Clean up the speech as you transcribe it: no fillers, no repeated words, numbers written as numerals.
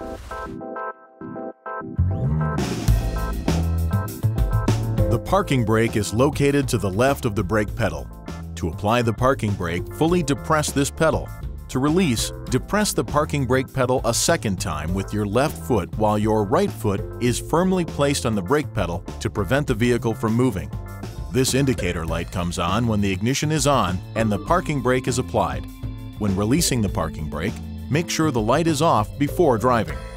The parking brake is located to the left of the brake pedal. To apply the parking brake, fully depress this pedal. To release, depress the parking brake pedal a second time with your left foot while your right foot is firmly placed on the brake pedal to prevent the vehicle from moving. This indicator light comes on when the ignition is on and the parking brake is applied. When releasing the parking brake, make sure the light is off before driving.